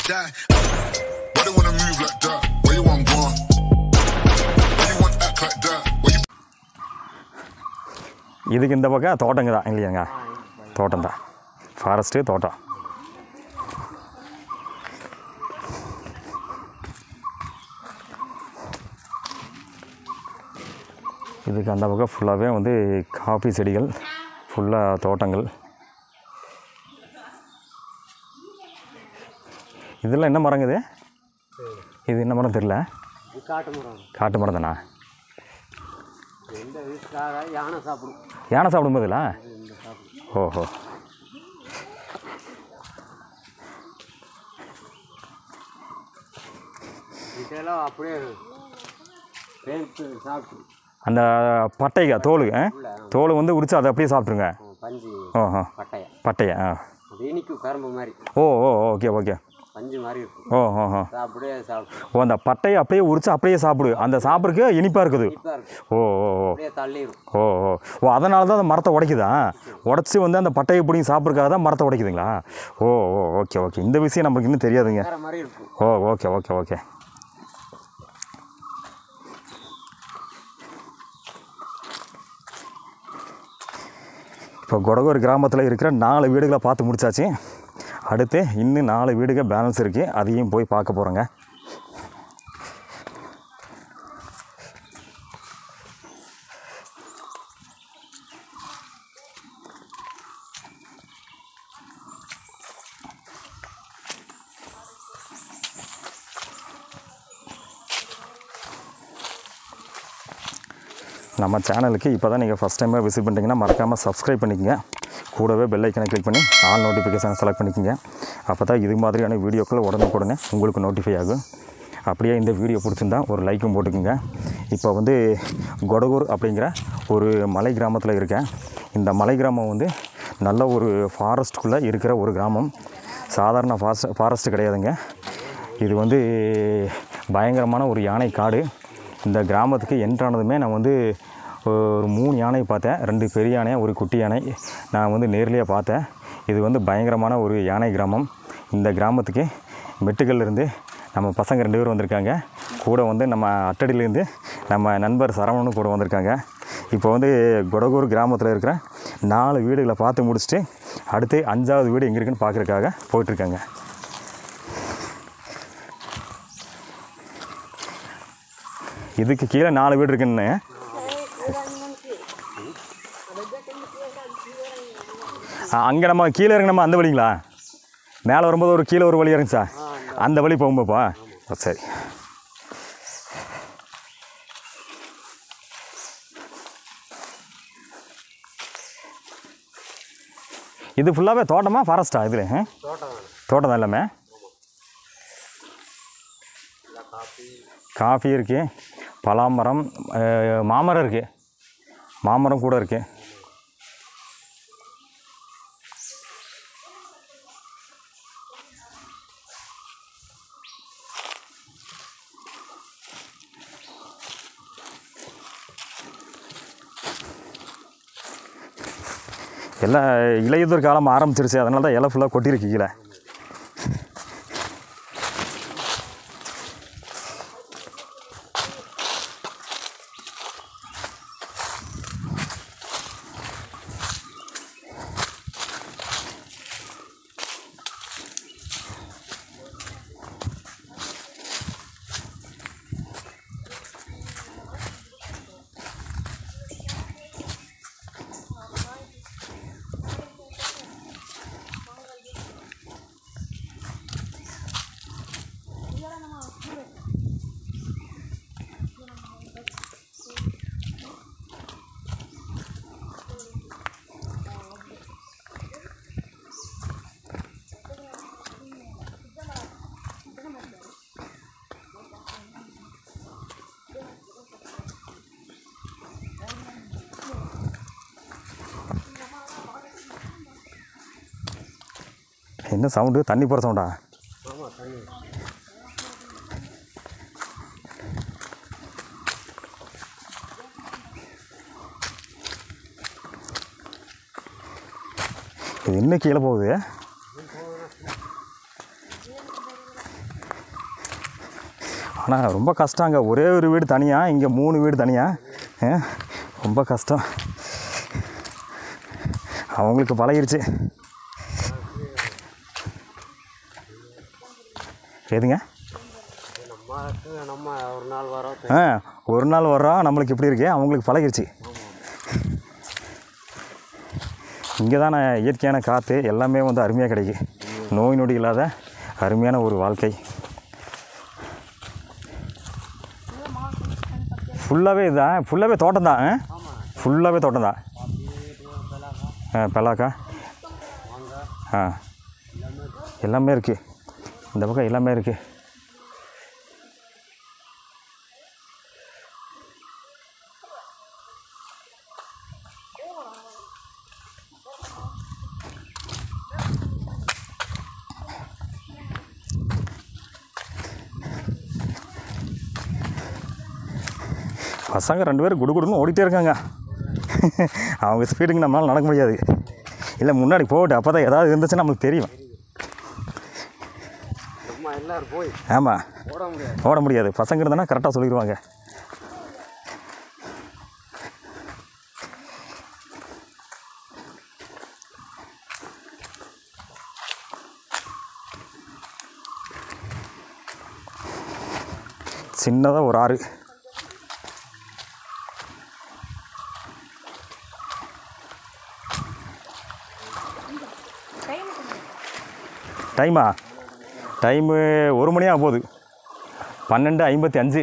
die. Why they wanna move like that? Where you want go? Why you want act like that? Where you? இதுக்கு இந்த பக்கம் தோட்டங்க தான் இல்லையாங்க? தோட்டம் தான், ஃபாரஸ்ட்டு தோட்டம். இதுக்கு அந்த பக்கம் ஃபுல்லாகவே வந்து காஃபி செடிகள், ஃபுல்லாக தோட்டங்கள். இதெல்லாம் என்ன மரங்க இது? இது என்ன மரம் தெரியல. காட்டு மரம் தானா? யானை சாப்பிடும் போதில்ல? ஓஹோ. அந்த பட்டைக்கா தோல் தோல் வந்து உரிச்சு அதை அப்படியே சாப்பிட்ருங்க. ஓஹோ, பட்டையா? ஓ ஓ ஓகே ஓகே. ஓ ஓஹோ. ஓ, அந்த பட்டையை அப்படியே உரிச்சு அப்படியே சாப்பிடு. அந்த சாப்பிட்றதுக்கு இனிப்பாக இருக்குது. ஓ ஓ ஓ ஓ ஓ ஓ அதனால தான் அந்த மரத்தை உடைக்குதா? உடச்சி வந்து அந்த பட்டையை பிடிங்கி சாப்பிட்றதுக்காக தான் மரத்தை உடைக்குதுங்களா? ஓ ஓ ஓகே ஓகே. இந்த விஷயம் நமக்கு இன்னும் தெரியாதுங்க. ஓ ஓகே ஓகே ஓகே. இப்போ கொடகூர் கிராமத்தில் இருக்கிற 4 வீடுகளை பார்த்து முடிச்சாச்சு. அடுத்து இன்னும் 4 வீடுகள் பேலன்ஸ் இருக்குது, அதையும் போய் பார்க்க போகிறோங்க. நம்ம சேனலுக்கு இப்போ தான் நீங்கள் ஃபஸ்ட் டைமாக விசிட் பண்ணிட்டீங்கன்னா மறக்காமல் சப்ஸ்கிரைப் பண்ணிக்கங்க. கூடவே பெல் ஐக்கனை கிளிக் பண்ணி ஆல் நோட்டிஃபிகேஷனை செலக்ட் பண்ணிக்கோங்க. அப்போ தான் இது மாதிரியான வீடியோக்கள் உடனுக்குடனே உங்களுக்கு நோட்டிஃபை ஆகும். அப்படியே இந்த வீடியோ பிடிச்சிருந்தா ஒரு லைக்கும் போட்டுக்குங்க. இப்போ வந்து கொடகூர் அப்படிங்கிற ஒரு மலை கிராமத்தில் இருக்கேன். இந்த மலை கிராமம் வந்து நல்ல ஒரு ஃபாரஸ்ட்டுக்குள்ளே இருக்கிற ஒரு கிராமம். சாதாரண ஃபாரஸ்ட்டு கிடையாதுங்க. இது வந்து பயங்கரமான ஒரு யானை காடு. இந்த கிராமத்துக்கு என்ட்ரானதுமே நான் வந்து ஒரு 3 யானை பார்த்தேன். 2 பெரிய யானை, ஒரு குட்டி யானை நான் வந்து நேர்லேயே பார்த்தேன். இது வந்து பயங்கரமான ஒரு யானை கிராமம். இந்த கிராமத்துக்கு மெட்டுக்கல்லேருந்து நம்ம பசங்க 2 பேர் வந்திருக்காங்க. கூட வந்து நம்ம அட்டடியிலேருந்து நம்ம நண்பர் சரவணனும் கூட வந்திருக்காங்க. இப்போ வந்து கொடகூர் கிராமத்தில் இருக்கிற 4 வீடுகளை பார்த்து முடிச்சுட்டு அடுத்து 5வது வீடு எங்கே இருக்குன்னு பார்க்குறதுக்காக போயிட்டுருக்காங்க. இதுக்கு கீழே 4 வீடு இருக்குன்னு. அங்கே நம்ம கீழே இறங்கினோமா அந்த வழிங்களா? மேலே வரும்போது ஒரு கீழே ஒரு வழி இறங்குச்சா? அந்த வழி போகும்போப்பா. சரி. இது ஃபுல்லாகவே தோட்டமா ஃபாரஸ்ட்டா? இதில் தோட்டம் தான் எல்லாமே. காஃபி இருக்குது, பலாமரம், மாமரம் இருக்குது, மாமரம் கூட இருக்குது. எல்லாம் இலையுதிர் காலம் ஆரம்பிச்சிருச்சு, அதனால தான் இலை ஃபுல்லாக கொட்டியிருக்கு கீழே. என்ன சவுண்டு? தண்ணி போகிற சவுண்டா? இது என்ன கீழே போகுது? ஆனால் ரொம்ப கஷ்டம். அங்கே ஒரே ஒரு வீடு தனியாக, இங்கே 3 வீடு தனியாக. ரொம்ப கஷ்டம். அவங்களுக்கு பழகிருச்சு. எதுங்க? ஒரு நாள் வர்றோம், நம்மளுக்கு இப்படி இருக்கு, அவங்களுக்கு பழகிருச்சு. இங்கே தானே இயற்கையான காற்று எல்லாமே வந்து அருமையாக கிடைக்கும். நோய் நொடி இல்லாத அருமையான ஒரு வாழ்க்கை. ஃபுல்லாகவே இதுதான், ஃபுல்லாகவே தோட்டம் தான். ஃபுல்லாகவே தோட்டம் தான். பலாக்கா எல்லாமே இருக்குது. இந்த பக்கம் எல்லாமே இருக்குது. பசங்க 2 பேரும் குடுகுடுன்னு ஓடிட்டே இருக்காங்க. அவங்க ஸ்பீடுக்கு நம்மளால் நடக்க முடியாது. இல்லை முன்னாடி போகட்டு, அப்போ தான் ஏதாவது இருந்துச்சுன்னா நம்மளுக்கு தெரியும். ஆமாம், ஓட முடியாது. பசங்க இருந்தானா கரெக்டாக சொல்லிடுவாங்க. சின்னதாக ஒரு ஆறு. டைமு 1 மணி ஆக போகுது. 12:55.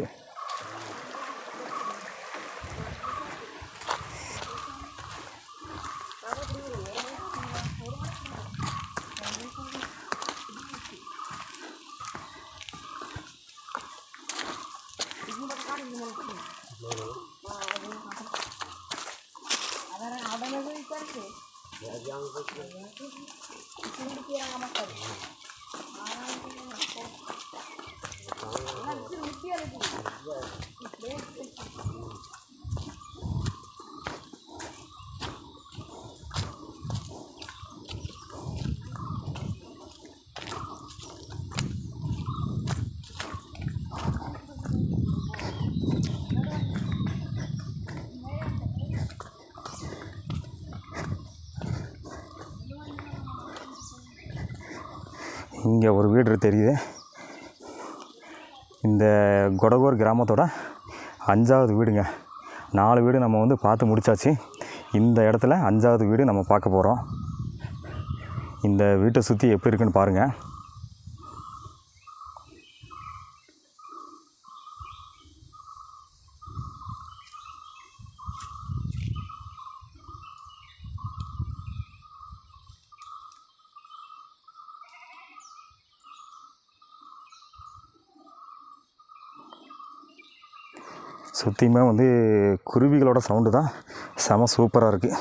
இங்கே ஒரு வீடு தெரியுது. இந்த கொடகூர் கிராமத்தோட 5வது வீடுங்க. 4 வீடு நம்ம வந்து பார்த்து முடித்தாச்சு. இந்த இடத்துல 5வது வீடு நம்ம பார்க்க போகிறோம். இந்த வீட்டை சுற்றி எப்படி இருக்குன்னு பாருங்கள். சுற்றியுமே வந்து குருவிகளோட சவுண்டு தான் செம சூப்பராக இருக்குது.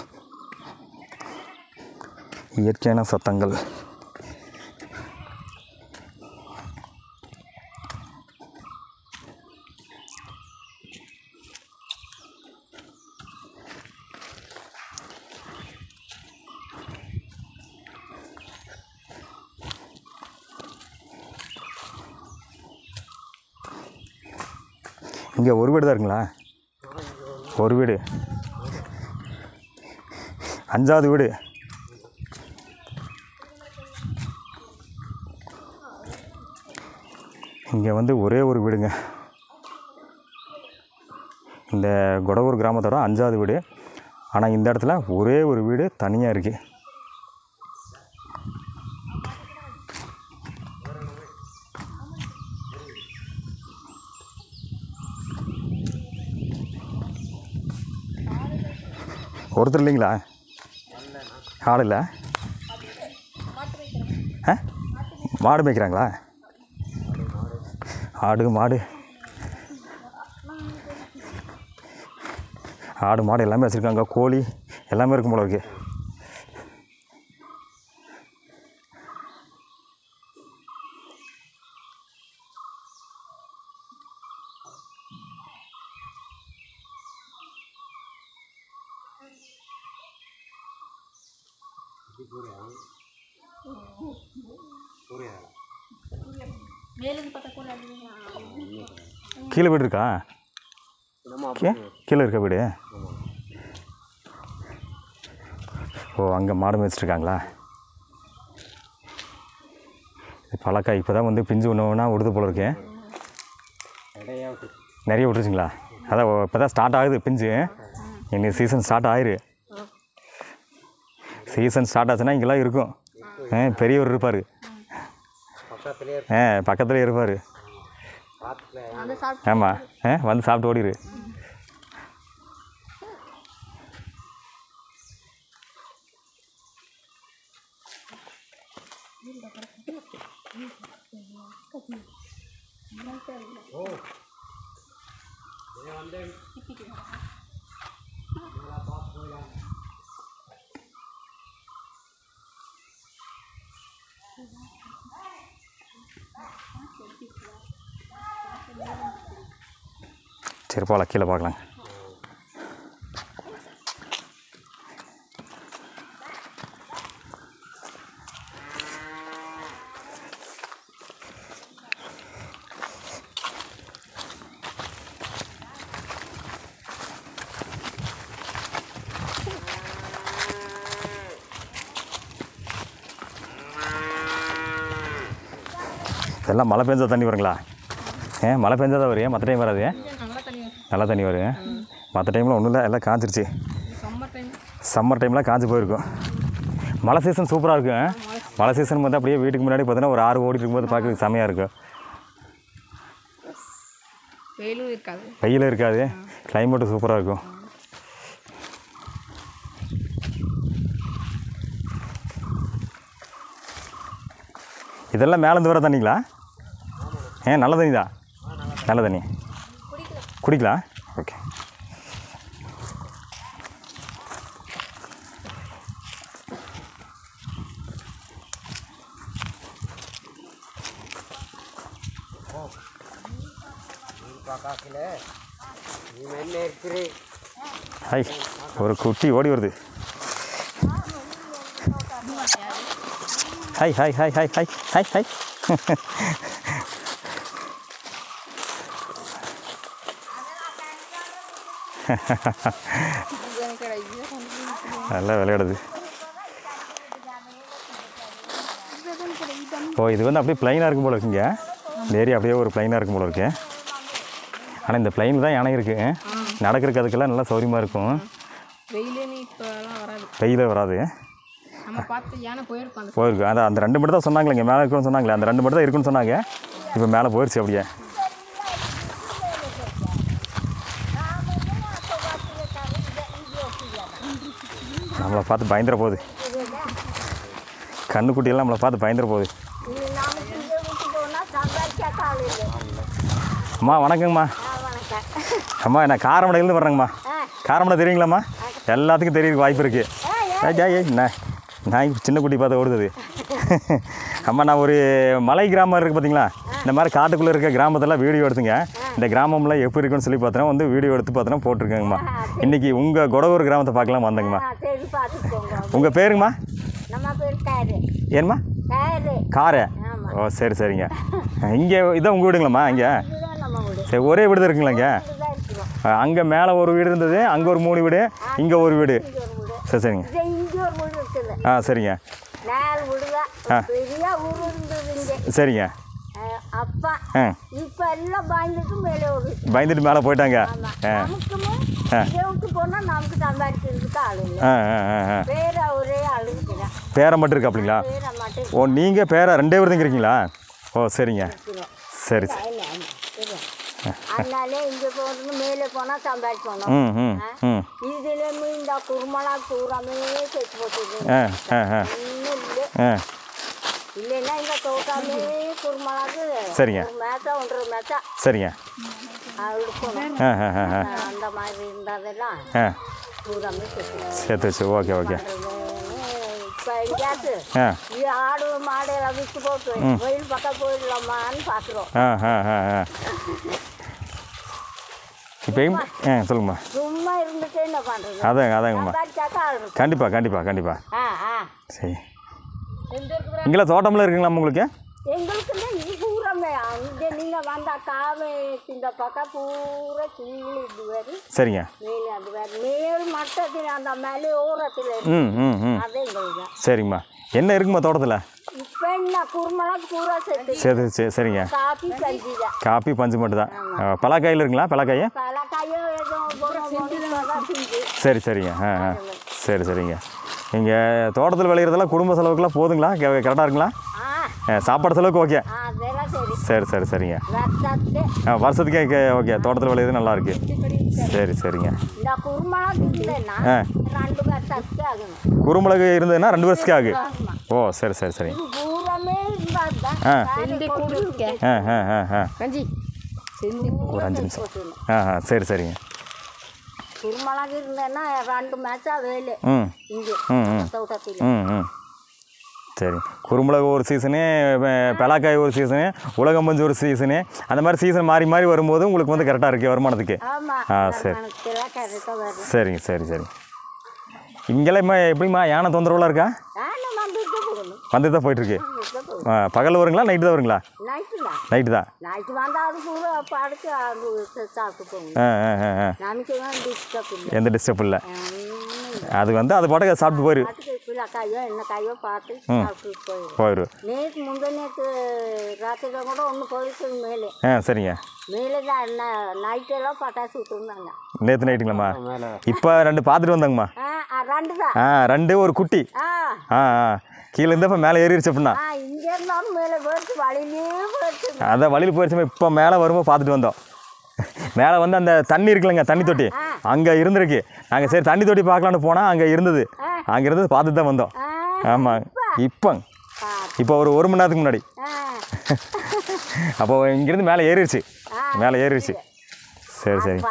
இயற்கையான சத்தங்கள். இங்கே ஒரு வீடு தான் இருக்குங்களா? ஒரு வீடு. 5வது வீடு. இங்கே வந்து ஒரே ஒரு வீடுங்க. இந்த கொடகூர் கிராமத்தோட 5வது வீடு. ஆனால் இந்த இடத்துல ஒரே ஒரு வீடு தனியாக இருக்குது. ஒருத்தர் இல்லைங்களா? ஆள் இல்லை. மாடு மேய்க்கிறாங்களா? ஆடு மாடு எல்லாமே வச்சுருக்காங்க. கோழி எல்லாமே இருக்கும் போல இருக்குது. மேலும் பார்த்தா கூட கீழே வீடு இருக்கா? கீழே இருக்கா வீடு? ஓ, அங்கே மாடு மேய்ச்சிட்ருக்காங்களா? பழக்காய் இப்போ தான் வந்து பிஞ்சு ஒன்று விடுது போல இருக்கேன். நிறைய விட்டுருச்சிங்களா? அதான் இப்போ தான் ஸ்டார்ட் ஆகுது பிஞ்சு. இன்னைக்கு சீசன் ஸ்டார்ட் ஆயிரு. சீசன் ஸ்டார்ட் ஆச்சுன்னா இங்கெல்லாம் இருக்கும். பெரியவர் இருப்பார். பக்கத்துலேயே இருப்பார். ஆமாம், வந்து சாப்பிட்டு ஓடிடு. சரி போகலாம், கீழே பார்க்கலாம். இதெல்லாம் மழை பெஞ்சா தண்ணி வருங்களா? மழை பெஞ்சா தான் வரும், மற்ற டைம் வராது. நல்லா தண்ணி வரும். மற்ற டைமில் ஒன்றும் இல்லை, எல்லாம் காஞ்சிருச்சு. சம்மர் டைமில் காஞ்சி போயிருக்கும். மழை சீசன் சூப்பராக இருக்கும். மழை சீசன் வந்து அப்படியே வீட்டுக்கு முன்னாடி பார்த்தீங்கன்னா ஒரு 6 ஓடிட்டு இருக்கும்போது பார்க்குறதுக்கு செமையாக இருக்கும். வெயிலும் இருக்காது, கிளைமேட்டு சூப்பராக இருக்கும். இதெல்லாம் மேலேருந்து வர தண்ணிங்களா? நல்ல தண்ணி தான். நல்ல தண்ணி குடிக்கலாம். ஓகே. ஹாய், ஒரு குட்டி ஓடி வருது. Hi hi hi hi hi hi hi. நல்லா விளையாடுது. ஓ, இது வந்து அப்படியே ப்ளைனாக இருக்கும் போல இருக்குங்க. இந்த ஏரியா அப்படியே ஒரு ப்ளைனாக இருக்கும் போல இருக்கு. ஆனால் இந்த ப்ளைனில் தான் யானை இருக்குது. நடக்கிறதுக்கு அதுக்கெல்லாம் நல்லா சௌரியமாக இருக்கும். வெயிலே வராது. போயிருக்கு. அதான் அந்த 2 மட்டும் தான் சொன்னாங்களே, இங்கே மேலே இருக்குன்னு சொன்னாங்களே, அந்த 2 மட்டும் தான் இருக்குன்னு சொன்னாங்க. இப்போ மேலே போயிடுச்சு அப்படியே. நம்மளை பார்த்து பயந்துட போகுது. கண்ணுக்குட்டியெல்லாம் நம்மளை பார்த்து பயந்துட போகுது. அம்மா வணக்கங்கம்மா. அம்மா நான் காரமடையிலேருந்து வர்றேங்கம்மா. காரமடை தெரியுங்களாம்மா? எல்லாத்துக்கும் தெரியறதுக்கு வாய்ப்பு இருக்குது. நான் சின்ன குட்டி பார்த்து ஓடுது. அம்மா நான் ஒரு மலை கிராமம் இருக்குது பார்த்தீங்களா? இந்த மாதிரி காட்டுக்குள்ளே இருக்க கிராமத்தெல்லாம் வீடியோ எடுத்துங்க. இந்த கிராமம்லாம் எப்படி இருக்குன்னு சொல்லி பார்த்தோன்னா வந்து வீடியோ எடுத்து பார்த்தோன்னா போட்டிருக்கேங்கம்மா. இன்றைக்கி உங்கள் கொடவூர் கிராமத்தை பார்க்கலாம் வந்தேங்கம்மா. உங்கள் பேருங்கம்மா? ஏன்மா? காரை. ஓ சரி சரிங்க. இங்கே இதான் உங்கள் வீடுங்களாம்மா? இங்கே சரி, ஒரே வீடு தான் இருக்குங்களா இங்கே? அங்கே மேலே ஒரு வீடு இருந்தது, அங்கே ஒரு 3 வீடு, இங்கே ஒரு வீடு. சரி சரிங்க. சரிங்க. சரிங்க. பயந்துட்டு மேலே போயிட்டாங்க. பேரை மட்டும் இருக்கா அப்படிங்களா? ஓ, நீங்கள் பேரை 2 பேர் தான் இருக்கீங்களா? ஓ சரிங்க. சரி சரி. அதனால இங்கே போகணும், மேலே போனால் சம்பாதிக்கணும். இதுல இந்த குருமலா பூராமே செத்து போட்டுது. இன்னும் இல்லை. இல்லைன்னா இந்த தோட்டாமே குருமலாக்கு சரிங்க. மேத்தா 1.5 மேத்தா. சரிங்க. எடுக்கணும். அந்த மாதிரி இருந்ததெல்லாம் பூராமே சேர்த்து வச்சு. Okay okay. இப்போ எங்கேயாச்சு ஆடு மாடு எல்லாம் விட்டு போட்டு வெயில் பக்கம் போயிடலாமான்னு பார்க்குறோம். இப்போ சொல்லுங்கம்மா. சும்மா இருந்துட்டு என்ன பண்ணுறது? அதாங்கம்மா. கண்டிப்பாக. சரி. இங்கெல்லாம் தோட்டம்லாம் இருக்குங்களா உங்களுக்கு? எங்களுக்கு இது பூரா காமே அங்கே நீங்கள் வந்தா காமே இந்த பக்கம் பூரா கீழே இது வரும். சரிங்க. மேலே அது வேறு மேல் மட்டத்தில் அந்த மேலே ஓரத்தில் அதே எங்களுக்கு. சரிங்கம்மா. என்ன இருக்குமா தோட்டத்தில்? இப்போ என்ன குருமெல்லாம் பூரா சேர்த்து. சரி சரிங்க. காப்பி பஞ்சு தான். காப்பி பஞ்சு மட்டும் தான். பலாக்காயில் இருக்குங்களா? பலாக்காய் பலாக்காயும் ஏதோ சரி சரிங்க. சரி சரிங்க. நீங்கள் தோட்டத்தில் விளையிறதெல்லாம் குடும்ப செலவுக்குலாம் போதுங்களா? கரெக்டாக இருக்குங்களா? சாப்பாடு செலவுக்கு ஓகே. சரி சரி சரிங்க. வருஷத்துக்கே ஓகே. தோட்டத்தில் விளையிறது நல்லா இருக்கு. சரி சரிங்க. குருமிளகு இருந்ததுன்னா 2 வருஷத்துக்கு ஆகும். ஓ சரி சரி சரி. ஒரு 5 நிமிஷம். சரி சரிங்க. குருமிளகு இருந்தேன்னா 2 மேட்சா வேலை இங்கே தோட்டத்தில். சரி. குருமிளகு ஒரு சீசனு, பலாக்காய் ஒரு சீசனு, உலகம் பஞ்சு ஒரு சீசனு, அந்த மாதிரி சீசன் மாறி மாறி வரும்போது உங்களுக்கு வந்து கரெக்டாக இருக்குது வருமானத்துக்கு. சரி சரிங்க. சரி சரி. இங்கெல்லாம் எப்படிம்மா யானை தொந்தரவுலாம் இருக்கா? வந்துட்டு தான் போயிட்டுருக்கு. பகல் வருங்களா நைட்டு தான் வருங்களா? நைட்டு தான். எந்த டிஸ்டர்ப் இல்லை. அது வந்து அது பாட்டுக்கு சாப்பிட்டு போயிரு போயிரு. சரிங்க. நேற்று நைட்டுங்களாம்மா? இப்போ 2 பார்த்துட்டு வந்தாங்கம்மா. 2 ஒரு குட்டி. கீழே இருந்தப்ப மேலே ஏறிடுச்சு அப்படின்னா அதான் வழியில் போயிடுச்சுமா. இப்போ மேலே வரும்போது பார்த்துட்டு வந்தோம். மேலே வந்து அந்த தண்ணி இருக்குல்லங்க, தண்ணி தொட்டி அங்கே இருந்திருக்கு. நாங்கள் சரி தண்ணி தொட்டி பார்க்கலான்னு போனால் அங்கே இருந்தது. அங்கே இருந்தது பார்த்துட்டு தான் வந்தோம். ஆமாம். இப்போ ஒரு 1 மணி நேரத்துக்கு முன்னாடி அப்போ இங்கேருந்து மேலே ஏறிடுச்சு. சரி சரி.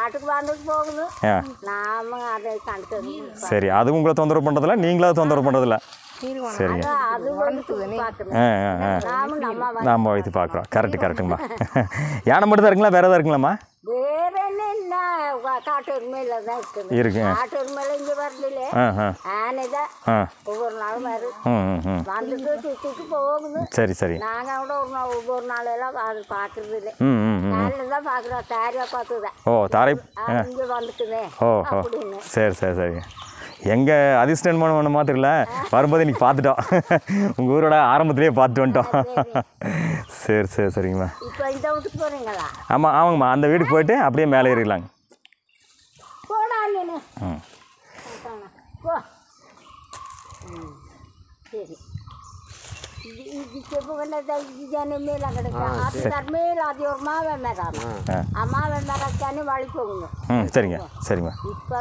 சரி. அதுவும் உங்களை தொந்தரவு பண்ணுறதில்ல, நீங்களாவது தொந்தரவு பண்ணுறதில்ல. சரிங்க. நாம் வைத்து பார்க்குறோம். கரெக்டுங்கம்மா. யானை மட்டும் தான் இருக்குங்களா? வேறு எதாவது இருக்குங்களாம்மா? இருக்கு. சரி சரி. ஓ தாரை. ஓ சரி சரி சரிங்க. எங்கள் அதிர்ஷ்டம் ஒன்று மாத்திரல வரும்போது இன்றைக்கி பார்த்துட்டோம். உங்கள் ஊரோட ஆரம்பத்துலேயே பார்த்துட்டு வந்துட்டோம். சரி சரி சரிங்கம்மா. ஆமாம் ஆமாங்கம்மா. அந்த வீட்டுக்கு போயிட்டு அப்படியே மேலே ஏறிடலாங்க. சரிங்க சரிங்கம்மா.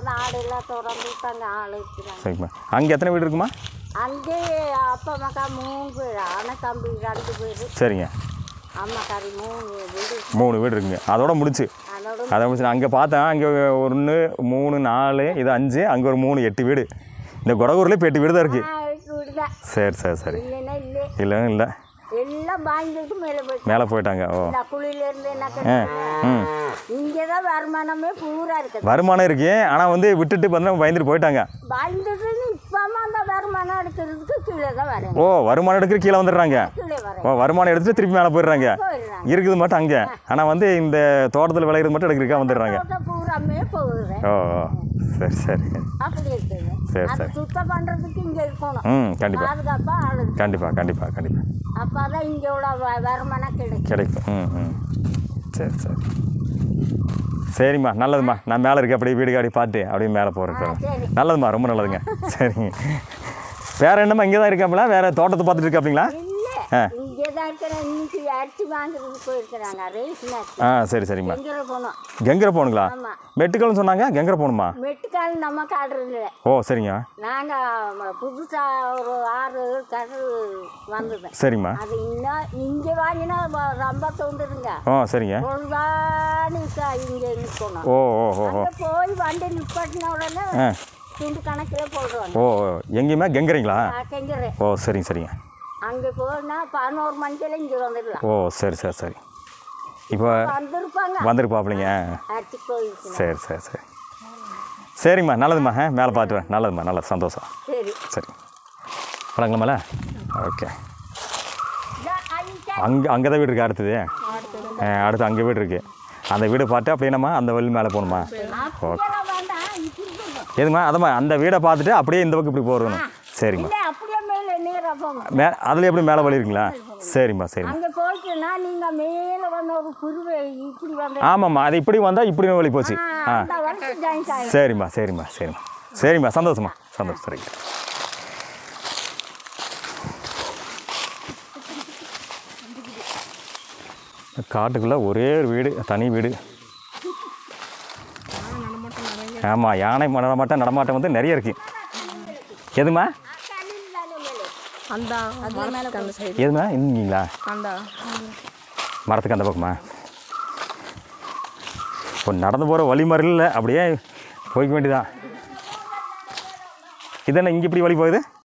சரிங்கம்மா. அங்கே எத்தனை வீடு இருக்குமா? அங்கே அப்பா அம்மாக்கா 3 பேர், ஆனால் தம்பி 2 பேர். சரிங்க. அம்மாக்காரி 3 வீடு இருக்குங்க. அதோட முடிச்சு. அதை முடிச்சு அங்கே பார்த்தேன். அங்கே 1 3 4 இது 5, அங்கே ஒரு 3 8 வீடு. இந்த கொடகூரில் இப்போ 8 வீடு தான் இருக்குது. சரி சரி சரி. இல்லை இல்லை எல்லாம் பாய்ந்துட்டு மேலே போயிட்டாங்க. ஓ குழியிலேருந்து என்ன இங்கே தான் வருமானமே பூரா இருக்குது. வருமானம் இருக்கு. ஆனால் வந்து விட்டுட்டு பார்த்தா பயந்துட்டு போயிட்டாங்க. பயந்துட்டு இப்போ அந்த வருமானம் எடுக்கிறதுக்கு கீழே தான் வரும். ஓ வருமானம் எடுக்கிற கீழே வந்துடுறாங்க. ஓ வருமானம் எடுத்துட்டு திருப்பி மேலே போயிடுறாங்க. இருக்குது மட்டும் அங்கே. ஆனால் வந்து இந்த தோட்டத்தில் விளையிறது மட்டும் எடுக்கிறதுக்காக வந்துடுறாங்க. பூராமே போகுது. ஓ சரி சரி. அப்படி இருக்குது. சரி சரி. சுத்தம் பண்ணுறதுக்கு இங்கே இருக்கணும். கண்டிப்பாக கண்டிப்பாக கண்டிப்பாக கண்டிப்பாக. அப்போ தான் இங்கோட வருமானம் கிடைக்கும். சரி சரி சரிம்மா. நல்லதும்மா. நான் மேலே இருக்கேன். அப்படியே வீடு காடி பார்த்து அப்படியே மேலே போகிறேன். நல்லதும்மா. ரொம்ப நல்லதுங்க. சரிங்க. வேறு என்னம்மா இங்கே தான் இருக்காங்களா? வேறு தோட்டத்தை பார்த்துட்டு இருக்காங்களா? இங்கே தான் இருக்கிறேன். இன்னைக்கு அரிசி வாங்குறதுக்கு போயிருக்கிறாங்க. சரி சரிம்மா. போகணும். கெங்கரை போகணுங்களா? மெட்டுக்கால்னு சொன்னாங்க. கெங்கரை போகணுமா? மெட்டுக்கால் நம்ம காடுறது. ஓ சரிங்க. நாங்கள் புதுசாக ஒரு 6 கடல் வந்தது. சரிம்மா. அது இன்னும் இங்கே வாங்கினா ரொம்ப தோன்றுதுங்க. சரிங்க. இங்கே நிற்கணும். ஓ ஓ ஓ போய் வண்டி நிப்பாட்டின உடனே துண்டு கணக்கில் போடுவாங்க. ஓ எங்கேயுமே கெங்கரைங்களா? கெங்கரை. ஓ சரிங்க சரிங்க. அங்கே போனால் 11 மணிக்கெல்லாம் இங்கே வந்துடலாம். ஓ சரி சரி சரி. இப்போ வந்துருப்பாப்பிள்ளைங்க. சரி சரி சரி சரிம்மா. நல்லதும்மா. மேலே பார்த்துவேன். நல்லதும்மா. நல்லது. சந்தோஷம். சரி வணங்கலாமால? ஓகே. அங்கே தான் வீடு இருக்கா? அடுத்தது அடுத்து அங்கே வீடு இருக்குது. அந்த வீடை பார்த்து அப்படியே நம்ம அந்த வழி மேலே போகணுமா? ஓகே. எதுமா அதம்மா அந்த வீடை பார்த்துட்டு அப்படியே இந்த பக்கம் இப்படி போகிறோம். சரிம்மா. அதில் எப்படி மேலே வழி இருக்குங்களா? சரிம்மா சரிம்மா. ஆமாம்மா, அது இப்படி வந்தால் இப்படி வழி போச்சு. சரிம்மா சரிம்மா சரிம்மா சரிம்மா. சந்தோஷமா சந்தோஷம். சரிங்க. காட்டுக்குள்ளே ஒரே ஒரு வீடு, தனி வீடு. ஆமாம், யானை நடமாட்டம் வந்து நிறைய இருக்குது. எதுமா எதுமா இருந்தீங்களா? மரத்துக்கு அந்த பக்கமா? இப்போ நடந்து போகிற வழி மாதிரி இல்லை, அப்படியே போய்க்க வேண்டியதான். இதென்ன இங்கே இப்படி வழி போகுது?